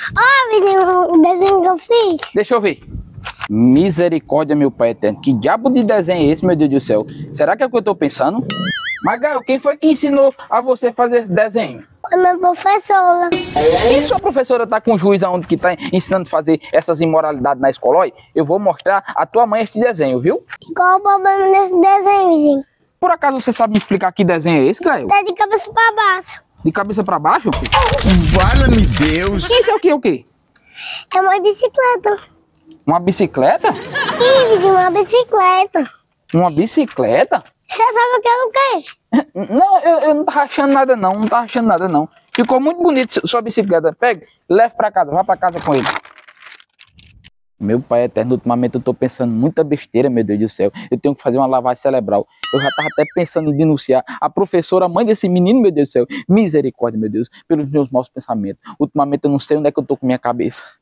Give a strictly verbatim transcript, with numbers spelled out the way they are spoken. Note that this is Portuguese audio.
Ó, menino, o desenho que eu fiz. Deixa eu ver. Misericórdia, meu pai eterno. Que diabo de desenho é esse, meu Deus do céu? Será que é o que eu tô pensando? Mas, Gael, quem foi que ensinou a você fazer esse desenho? Foi minha professora. E sua professora tá com o juiz aonde que tá ensinando a fazer essas imoralidades na escola? Olha, eu vou mostrar a tua mãe este desenho, viu? Qual o problema desse desenho, vizinho? Por acaso você sabe me explicar que desenho é esse, Gael? Tá de cabeça pra baixo. De cabeça pra baixo? Fala-me Deus! Isso é o que, o quê? É uma bicicleta. Uma bicicleta? Ih, vizinho, uma bicicleta. Uma bicicleta? Você sabe o que é o quê? Não, eu, eu não tava achando nada não, não tava achando nada não. Ficou muito bonito sua bicicleta. Pega, leve pra casa, vá pra casa com ele. Meu pai eterno, ultimamente eu tô pensando muita besteira, meu Deus do céu. Eu tenho que fazer uma lavagem cerebral. Eu já tava até pensando em denunciar a professora, a mãe desse menino, meu Deus do céu. Misericórdia, meu Deus, pelos meus maus pensamentos. Ultimamente eu não sei onde é que eu tô com minha cabeça.